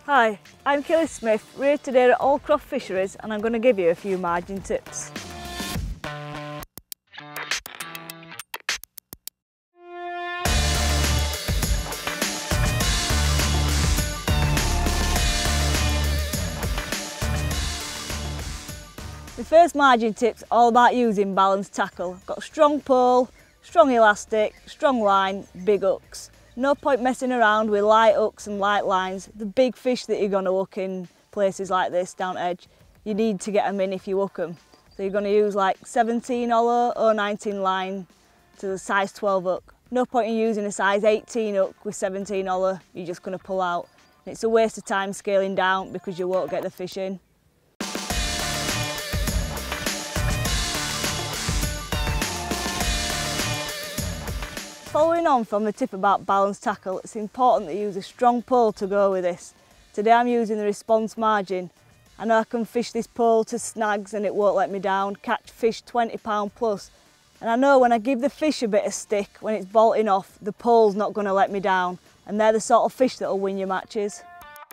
Hi, I'm Kayleigh Smith. We're here today at Allcroft Fisheries and I'm going to give you a few margin tips. The first margin tip's all about using balanced tackle. Got a strong pole, strong elastic, strong line, big hooks. No point messing around with light hooks and light lines. The big fish that you're going to hook in places like this down edge, you need to get them in if you hook them. So you're going to use like 17 or 19 line to the size 12 hook. No point in using a size 18 hook with 17 you're just going to pull out. And it's a waste of time scaling down because you won't get the fish in. Following on from the tip about balanced tackle, it's important that you use a strong pole to go with this. Today I'm using the response margin. I know I can fish this pole to snags and it won't let me down, catch fish 20 pound plus. And I know when I give the fish a bit of stick, when it's bolting off, the pole's not going to let me down. And they're the sort of fish that will win your matches.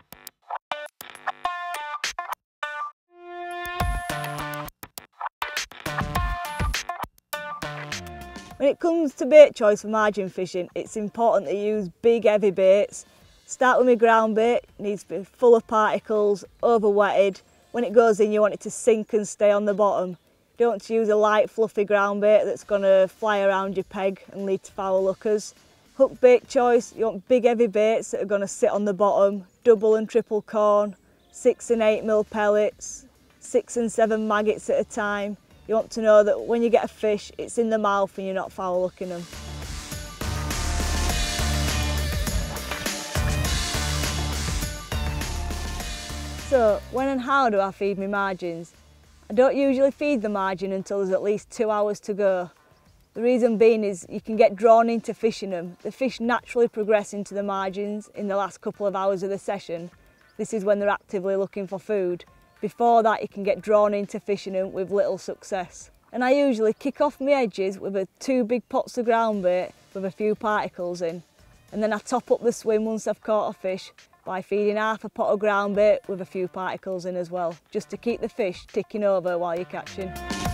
When it comes to bait choice for margin fishing, it's important to use big heavy baits. Start with my ground bait, it needs to be full of particles, over wetted. When it goes in you want it to sink and stay on the bottom. You don't want to use a light fluffy ground bait that's going to fly around your peg and lead to foul lookers. Hook bait choice, you want big heavy baits that are going to sit on the bottom, double and triple corn, 6 and 8 mil pellets, 6 and 7 maggots at a time. You want to know that when you get a fish, it's in the mouth and you're not foul looking them. So, when and how do I feed my margins? I don't usually feed the margin until there's at least 2 hours to go. The reason being is you can get drawn into fishing them. The fish naturally progress into the margins in the last couple of hours of the session. This is when they're actively looking for food. Before that you can get drawn into fishing them with little success. And I usually kick off my edges with 2 big pots of ground bait with a few particles in. And then I top up the swim once I've caught a fish by feeding half a pot of ground bait with a few particles in as well, just to keep the fish ticking over while you're catching.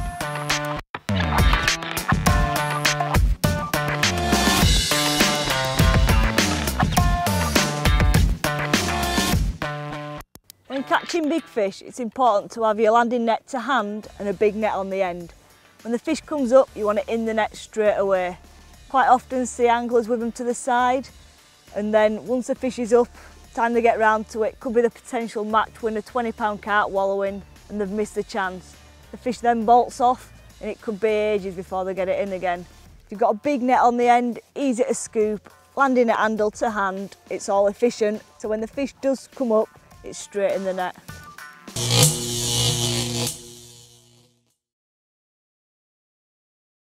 When catching big fish, it's important to have your landing net to hand and a big net on the end. When the fish comes up, you want it in the net straight away. Quite often see anglers with them to the side, and then once the fish is up, time they get round to it, could be the potential match when a 20-pound carp wallowing and they've missed the chance. The fish then bolts off and it could be ages before they get it in again. If you've got a big net on the end, easy to scoop, landing net handle to hand, it's all efficient, so when the fish does come up, it's straight in the net.